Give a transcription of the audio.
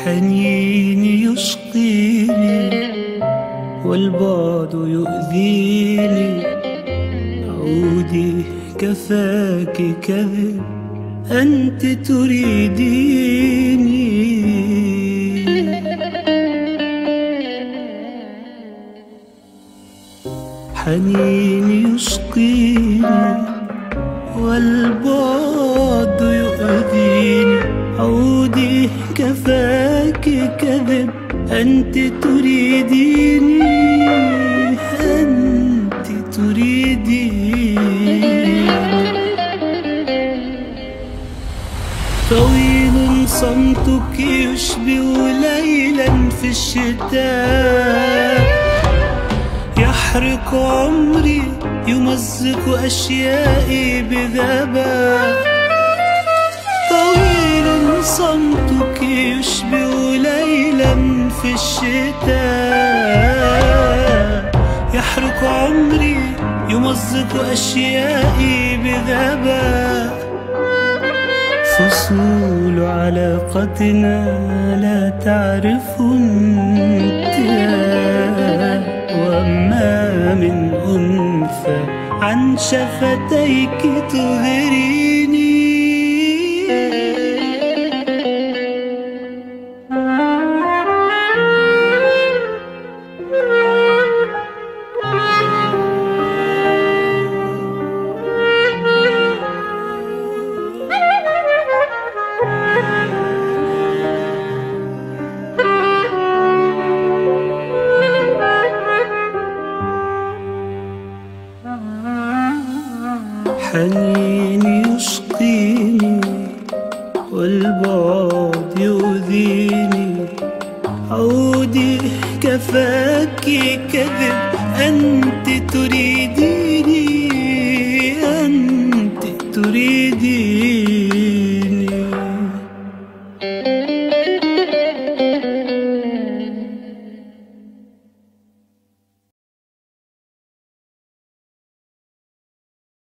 حنيني يشقيني والبعد يؤذيني، عودي كفاك كذب أنت تريديني. حنيني يشقيني والبعد يؤذيني، عودي كفاك كذب أنت تريديني، أنت تريديني. طويل صمتك يشبه ليلا في الشتاء، يحرق عمري يمزق أشيائي بذباب. طويل صمتك يشبه ليلا في الشتاء، يحرق عمري يمزق أشيائي بذباب. فصول علاقتنا لا تعرف انتهاء، وما من أنثى عن شفتيك تغريني. حنيني يشقيني والبعد يؤذيني، عودي كفاك كذب أنت تريديني، أنت تريديني.